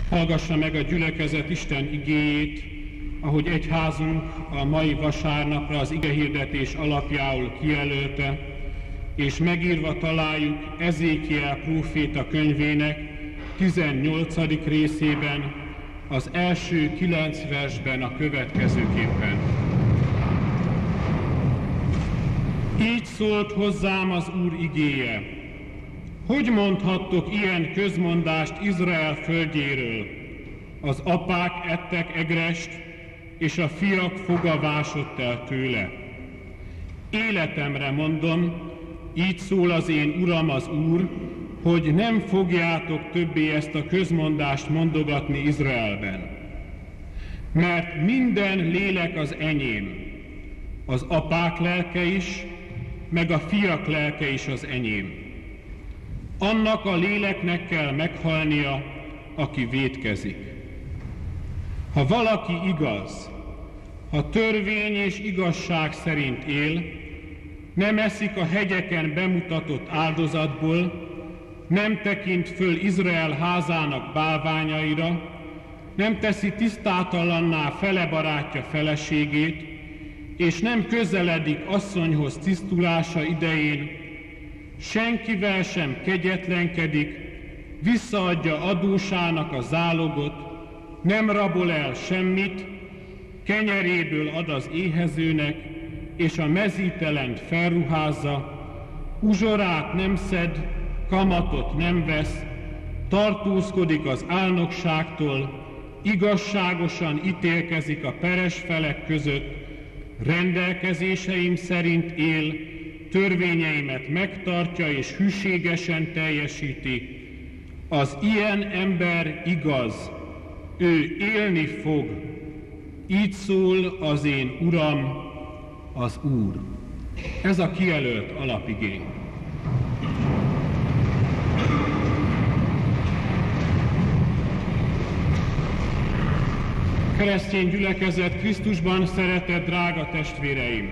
Hallgassa meg a gyülekezet Isten igéjét, ahogy egyházunk a mai vasárnapra az igehirdetés alapjául kijelölte, és megírva találjuk Ezékiel próféta könyvének 18. részében, az első 9 versben a következőképpen. Így szólt hozzám az Úr igéje: hogy mondhattok ilyen közmondást Izrael földjéről? Az apák ettek egrest, és a fiak foga vásott el tőle. Életemre mondom, így szól az én Uram az Úr, hogy nem fogjátok többé ezt a közmondást mondogatni Izraelben. Mert minden lélek az enyém, az apák lelke is, meg a fiak lelke is az enyém. Annak a léleknek kell meghalnia, aki vétkezik. Ha valaki igaz, ha törvény és igazság szerint él, nem eszik a hegyeken bemutatott áldozatból, nem tekint föl Izrael házának bálványaira, nem teszi tisztátalanná fele barátja feleségét, és nem közeledik asszonyhoz tisztulása idején, senkivel sem kegyetlenkedik, visszaadja adósának a zálogot, nem rabol el semmit, kenyeréből ad az éhezőnek, és a mezítelent felruházza, uzsorát nem szed, kamatot nem vesz, tartózkodik az álnokságtól, igazságosan ítélkezik a peres felek között, rendelkezéseim szerint él, törvényeimet megtartja és hűségesen teljesíti. Az ilyen ember igaz, ő élni fog. Így szól az én Uram, az Úr. Ez a kijelölt alapigény. Keresztény gyülekezet, Krisztusban szeretett drága testvéreim!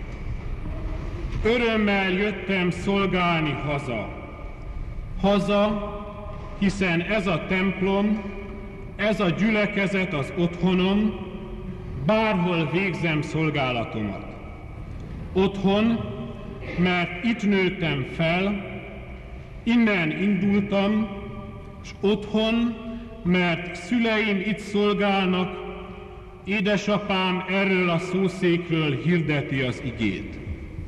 Örömmel jöttem szolgálni haza. Haza, hiszen ez a templom, ez a gyülekezet az otthonom, bárhol végzem szolgálatomat. Otthon, mert itt nőttem fel, innen indultam, és otthon, mert szüleim itt szolgálnak, édesapám erről a szószékről hirdeti az igét.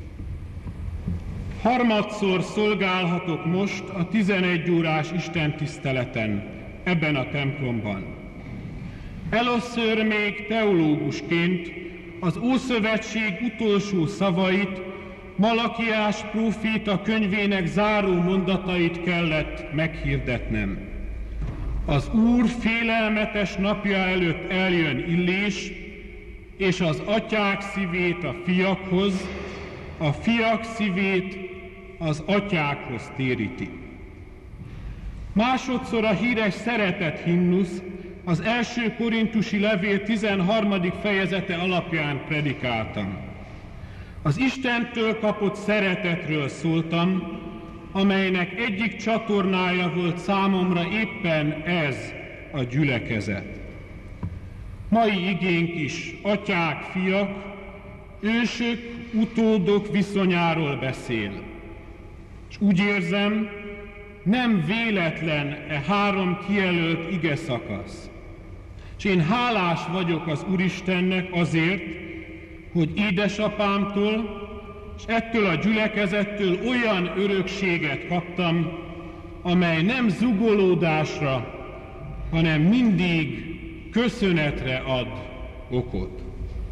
Harmadszor szolgálhatok most a 11 órás istentiszteleten, ebben a templomban. Először még teológusként az Ószövetség utolsó szavait, Malakiás próféta könyvének záró mondatait kellett meghirdetnem. Az Úr félelmetes napja előtt eljön Illés, és az atyák szívét a fiakhoz, a fiak szívét az atyákhoz téríti. Másodszor a híres szeretet himnusz, az első korintusi levél 13. fejezete alapján predikáltam. Az Istentől kapott szeretetről szóltam, amelynek egyik csatornája volt számomra éppen ez a gyülekezet. Mai igénk is atyák, fiak, ősök, utódok viszonyáról beszél. És úgy érzem, nem véletlen e 3 kijelölt ige szakasz. És én hálás vagyok az Úristennek azért, hogy édesapámtól és ettől a gyülekezettől olyan örökséget kaptam, amely nem zugolódásra, hanem mindig köszönetre ad okot.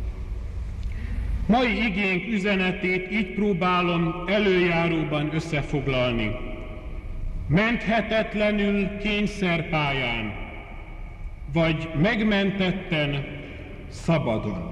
Mai igénk üzenetét így próbálom előjáróban összefoglalni. Menthetetlenül kényszerpályán, vagy megmentetten szabadon.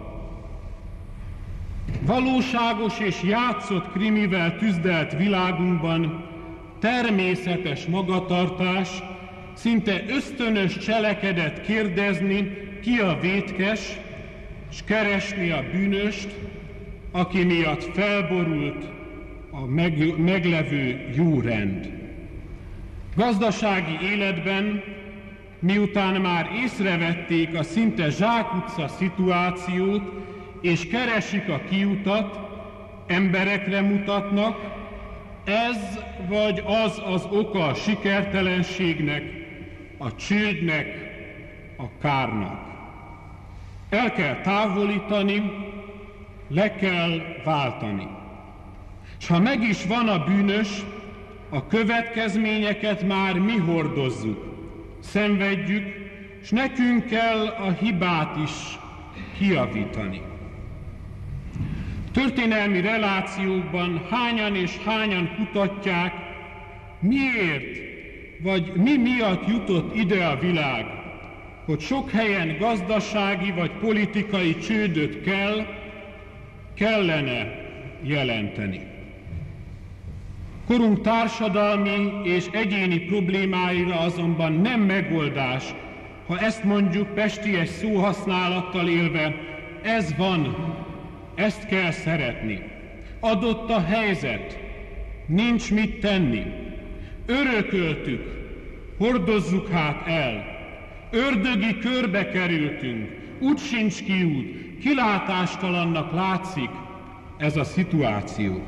Valóságos és játszott krimivel tüzdelt világunkban természetes magatartás, szinte ösztönös cselekedet kérdezni, ki a vétkes, és keresni a bűnöst, aki miatt felborult a meglevő jó rend. Gazdasági életben miután már észrevették a szinte zsákutca szituációt, és keresik a kiutat, emberekre mutatnak, ez vagy az az oka a sikertelenségnek, a csődnek, a kárnak. El kell távolítani, le kell váltani. És ha meg is van a bűnös, a következményeket már mi hordozzuk, szenvedjük, és nekünk kell a hibát is kijavítani. Történelmi relációkban hányan és hányan kutatják, miért vagy mi miatt jutott ide a világ, hogy sok helyen gazdasági vagy politikai csődöt kellene jelenteni. Korunk társadalmi és egyéni problémáira azonban nem megoldás, ha ezt mondjuk pesties szóhasználattal élve, ez van, ezt kell szeretni. Adott a helyzet, nincs mit tenni. Örököltük, hordozzuk hát el. Ördögi körbe kerültünk, úgy sincs kiút, kilátástalannak látszik ez a szituáció.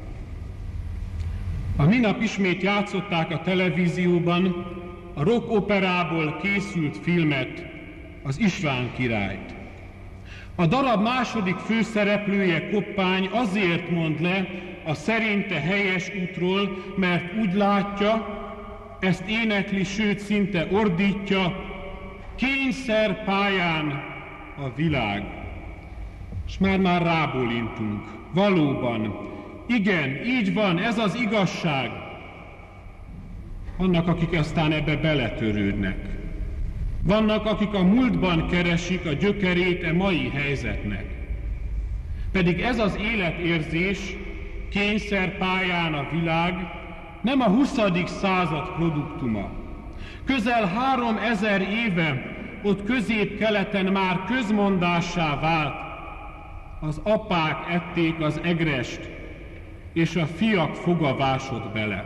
A minap ismét játszották a televízióban a rock operából készült filmet, az István királyt. A darab második főszereplője, Koppány azért mond le a szerinte helyes útról, mert úgy látja, ezt énekli, sőt szinte ordítja, kényszerpályán a világ. És már rábólintunk. Valóban, igen, így van, ez az igazság. Vannak, akik aztán ebbe beletörődnek. Vannak, akik a múltban keresik a gyökerét a mai helyzetnek. Pedig ez az életérzés, kényszerpályán a világ, nem a 20. század produktuma. Közel 3000 éve ott Közép-Keleten már közmondássá vált, az apák ették az egrest, és a fiak foga vásott bele.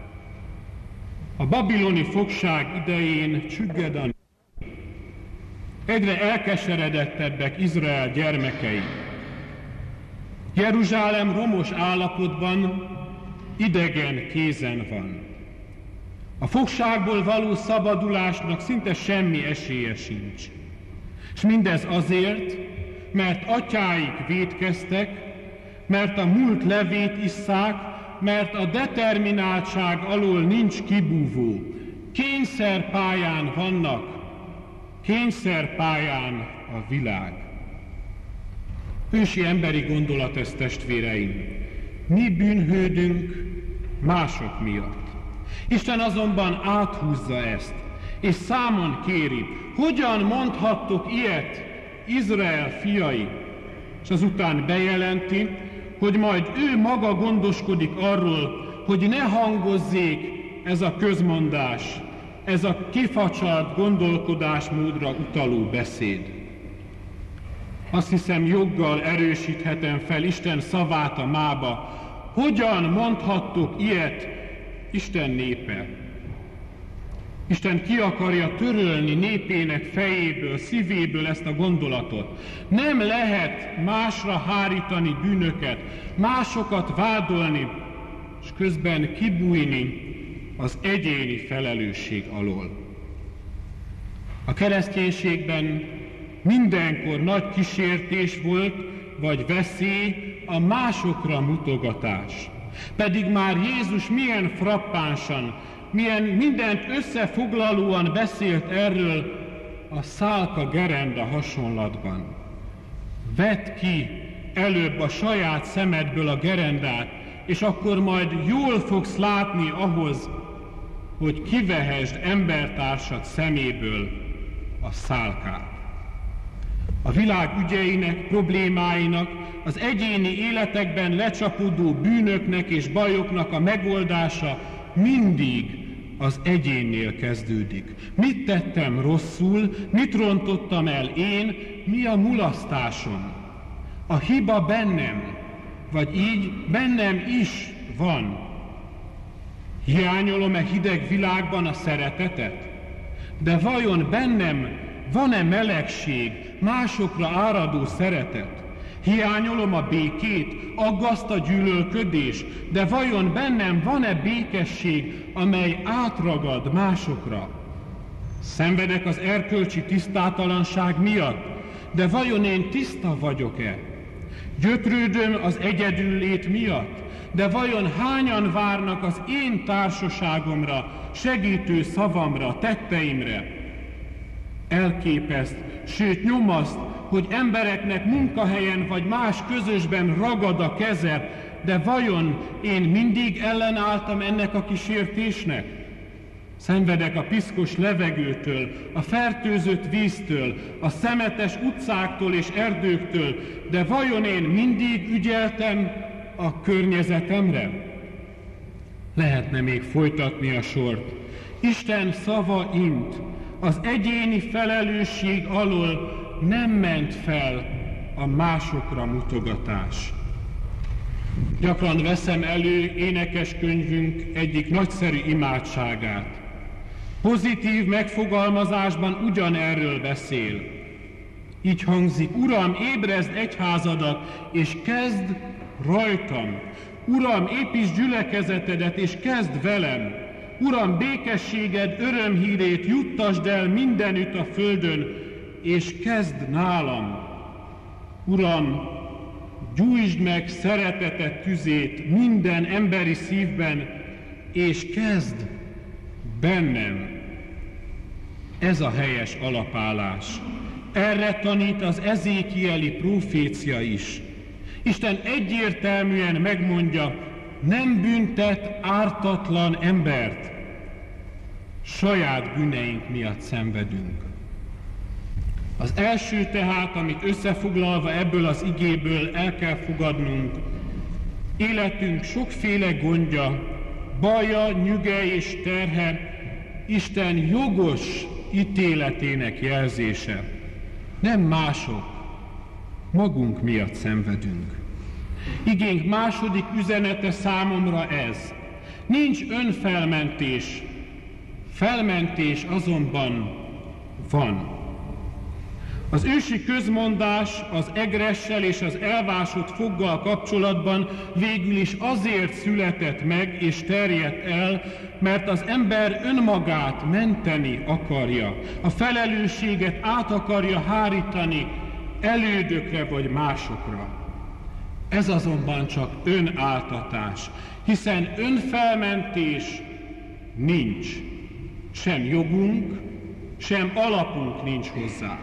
A babiloni fogság idején csügged a nép. Egyre elkeseredettebbek Izrael gyermekei. Jeruzsálem romos állapotban, idegen kézen van. A fogságból való szabadulásnak szinte semmi esélye sincs. És mindez azért, mert atyáik vétkeztek, mert a múlt levét isszák, mert a determináltság alól nincs kibúvó. Kényszerpályán vannak, kényszerpályán a világ. Ősi emberi gondolat ez, testvéreim. Mi bűnhődünk mások miatt. Isten azonban áthúzza ezt, és számon kéri, hogyan mondhattok ilyet, Izrael fiai, és azután bejelenti, hogy majd ő maga gondoskodik arról, hogy ne hangozzék ez a közmondás, ez a kifacsart gondolkodásmódra utaló beszéd. Azt hiszem, joggal erősíthetem fel Isten szavát a mába. Hogyan mondhattok ilyet, Isten népe? Isten ki akarja törölni népének fejéből, szívéből ezt a gondolatot. Nem lehet másra hárítani bűnöket, másokat vádolni, és közben kibújni az egyéni felelősség alól. A kereszténységben mindenkor nagy kísértés volt, vagy veszély a másokra mutogatás. Pedig már Jézus milyen frappánsan, milyen mindent összefoglalóan beszélt erről a szálka gerenda hasonlatban. Vedd ki előbb a saját szemedből a gerendát, és akkor majd jól fogsz látni ahhoz, hogy kivehesd embertársad szeméből a szálkát. A világ ügyeinek, problémáinak, az egyéni életekben lecsapódó bűnöknek és bajoknak a megoldása mindig az egyénnél kezdődik. Mit tettem rosszul, mit rontottam el én, mi a mulasztásom? A hiba bennem, vagy így bennem is van. Hiányolom-e hideg világban a szeretetet? de vajon bennem van-e melegség, másokra áradó szeretet? Hiányolom a békét, aggaszt a gyűlölködés, de vajon bennem van-e békesség, amely átragad másokra? Szenvedek az erkölcsi tisztátalanság miatt, de vajon én tiszta vagyok-e? Gyötrődöm az egyedüllét miatt, de vajon hányan várnak az én társaságomra, segítő szavamra, tetteimre? Elképeszt, sőt nyomaszt, hogy embereknek munkahelyen vagy más közösben ragad a keze, de vajon én mindig ellenálltam ennek a kísértésnek? Szenvedek a piszkos levegőtől, a fertőzött víztől, a szemetes utcáktól és erdőktől, de vajon én mindig ügyeltem a környezetemre? Lehetne még folytatni a sort. Isten szava int, az egyéni felelősség alól nem ment fel a másokra mutogatás. Gyakran veszem elő énekeskönyvünk egyik nagyszerű imádságát. Pozitív megfogalmazásban ugyanerről beszél. Így hangzik: Uram, ébrezd egyházadat, és kezd rajtam. Uram, építsd gyülekezetedet, és kezd velem. Uram, békességed örömhírét juttasd el mindenütt a földön, és kezd nálam. Uram, gyújtsd meg szereteted tüzét minden emberi szívben, és kezd bennem. Ez a helyes alapállás. Erre tanít az ezékieli prófécia is. Isten egyértelműen megmondja, nem büntet ártatlan embert. Saját bűneink miatt szenvedünk. Az első tehát, amit összefoglalva ebből az igéből el kell fogadnunk, életünk sokféle gondja, baja, nyüge és terhe Isten jogos ítéletének jelzése. Nem mások, magunk miatt szenvedünk. Igénk második üzenete számomra ez. Nincs önfelmentés, felmentés azonban van. Az ősi közmondás az egressel és az elvásott foggal kapcsolatban végül is azért született meg és terjedt el, mert az ember önmagát menteni akarja, a felelősséget át akarja hárítani elődökre vagy másokra. Ez azonban csak önáltatás, hiszen önfelmentés nincs. Sem jogunk, sem alapunk nincs hozzá.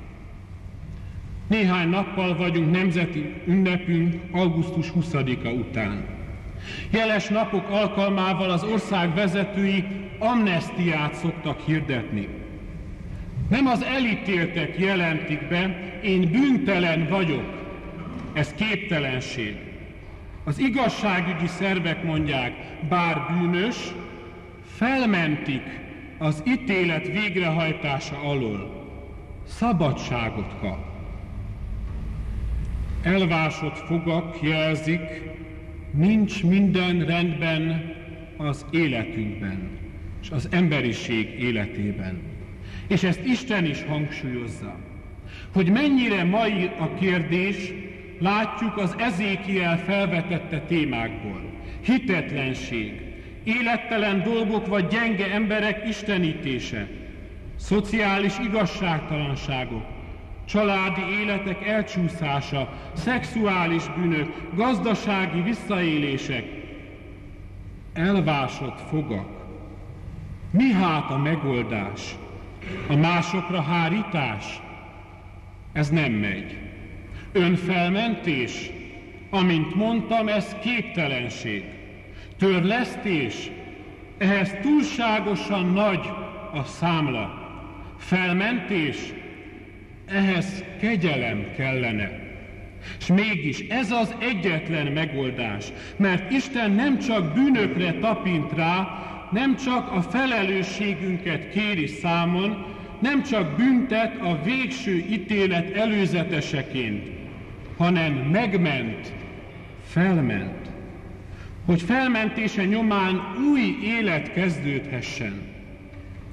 Néhány nappal vagyunk nemzeti ünnepünk augusztus 20-a után. Jeles napok alkalmával az ország vezetői amnesztiát szoktak hirdetni. Nem az elítéltek jelentik be, én bűntelen vagyok. Ez képtelenség. Az igazságügyi szervek mondják, bár bűnös, felmentik az ítélet végrehajtása alól. Szabadságot kap. Elvásott fogak jelzik, nincs minden rendben az életünkben, és az emberiség életében. És ezt Isten is hangsúlyozza. Hogy mennyire mai a kérdés, látjuk az Ezékiel felvetette témákból. Hitetlenség, élettelen dolgok vagy gyenge emberek istenítése, szociális igazságtalanságok, családi életek elcsúszása, szexuális bűnök, gazdasági visszaélések, elvásott fogak. Mi hát a megoldás? A másokra hárítás? Ez nem megy. Önfelmentés? Amint mondtam, ez képtelenség. Törlesztés? Ehhez túlságosan nagy a számla. Felmentés? Ehhez kegyelem kellene. És mégis ez az egyetlen megoldás, mert Isten nem csak bűnökre tapint rá, nem csak a felelősségünket kéri számon, nem csak büntet a végső ítélet előzeteseként, hanem megment, felment, hogy felmentése nyomán új élet kezdődhessen.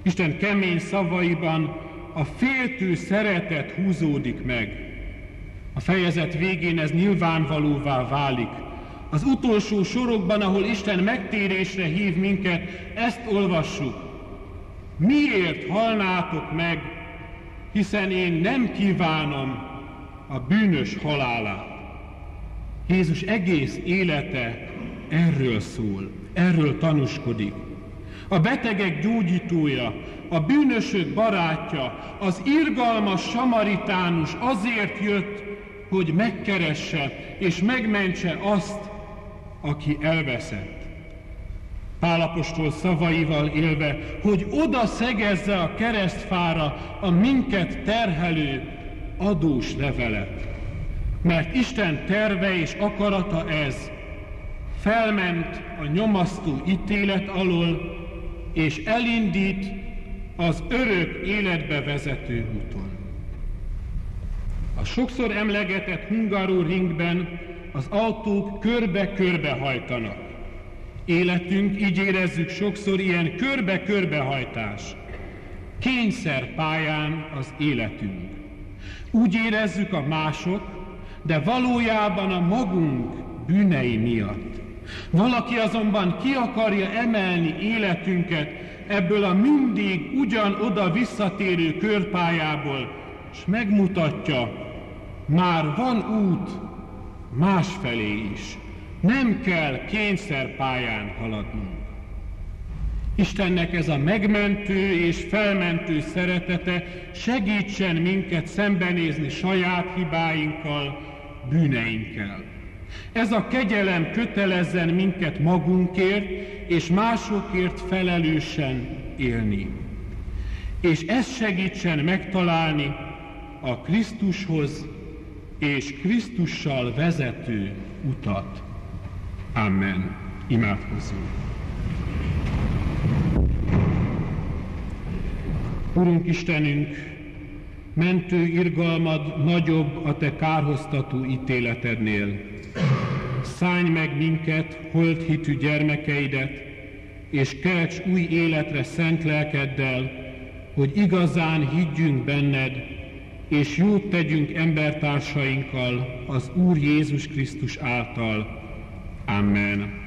Isten kemény szavaiban a féltő szeretet húzódik meg. A fejezet végén ez nyilvánvalóvá válik. Az utolsó sorokban, ahol Isten megtérésre hív minket, ezt olvassuk. Miért halnátok meg, hiszen én nem kívánom a bűnös halálát. Jézus egész élete erről szól, erről tanúskodik. A betegek gyógyítója, a bűnösök barátja, az irgalmas samaritánus azért jött, hogy megkeresse és megmentse azt, aki elveszett. Pál apostol szavaival élve, hogy oda szegezze a keresztfára a minket terhelő adós levelet. Mert Isten terve és akarata ez, felment a nyomasztó ítélet alól, és elindít az örök életbe vezető úton. A sokszor emlegetett Hungaroringben az autók körbe-körbe hajtanak. Életünk, így érezzük sokszor, ilyen körbe-körbehajtás. Kényszerpályán az életünk. Úgy érezzük a mások, de valójában a magunk bűnei miatt. Valaki azonban ki akarja emelni életünket ebből a mindig ugyanoda visszatérő körpályából, és megmutatja, már van út másfelé is. Nem kell kényszerpályán haladnunk. Istennek ez a megmentő és felmentő szeretete segítsen minket szembenézni saját hibáinkkal, bűneinkkel. Ez a kegyelem kötelezzen minket magunkért és másokért felelősen élni. És ez segítsen megtalálni a Krisztushoz és Krisztussal vezető utat. Amen. Imádkozzunk. Urunk Istenünk, mentő irgalmad nagyobb a te kárhoztató ítéletednél. Szállj meg minket, holdhitű gyermekeidet, és kelts új életre szent lelkeddel, hogy igazán higgyünk benned, és jót tegyünk embertársainkkal az Úr Jézus Krisztus által. Amen.